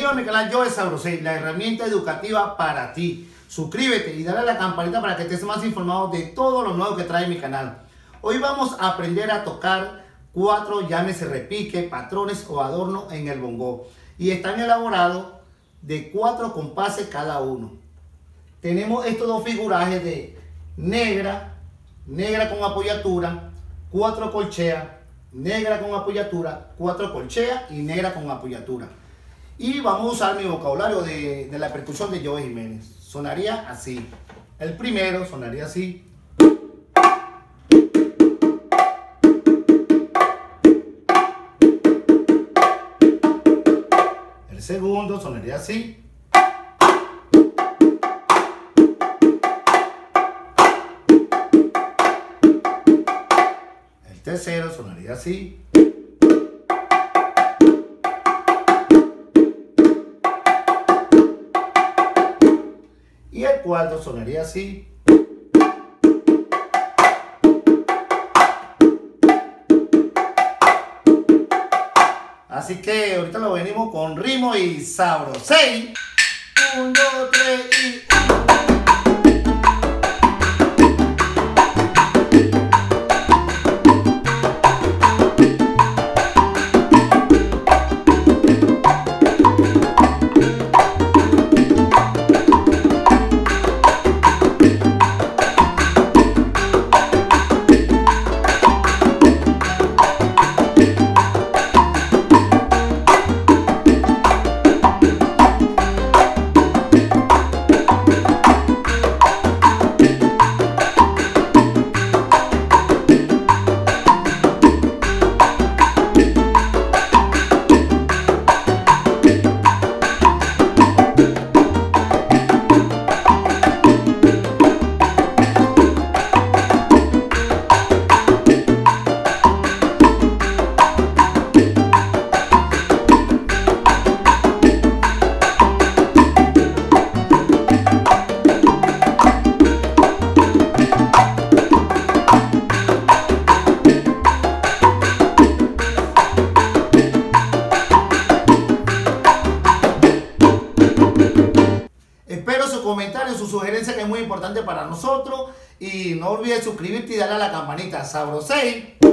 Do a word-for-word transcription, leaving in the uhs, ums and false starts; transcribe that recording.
Bienvenido a mi canal Joe Sabrosei, la herramienta educativa para ti. Suscríbete y dale a la campanita para que estés más informado de todo lo nuevo que trae mi canal. Hoy vamos a aprender a tocar cuatro, llámese repique, patrones o adornos en el bongo. Y están elaborados de cuatro compases cada uno. Tenemos estos dos figurajes de negra, negra con apoyatura, cuatro corcheas, negra con apoyatura, cuatro corcheas y negra con apoyatura. Y vamos a usar mi vocabulario de, de la percusión de Joe Jiménez. Sonaría así. El primero sonaría así. El segundo sonaría así. El tercero sonaría así. Y el cuarto sonaría así. Así que ahorita lo venimos con ritmo y Sabrosei. Un, dos, tres y uno. Espero su comentario, su sugerencia, que es muy importante para nosotros. Y no olvides suscribirte y darle a la campanita. Sabrosei.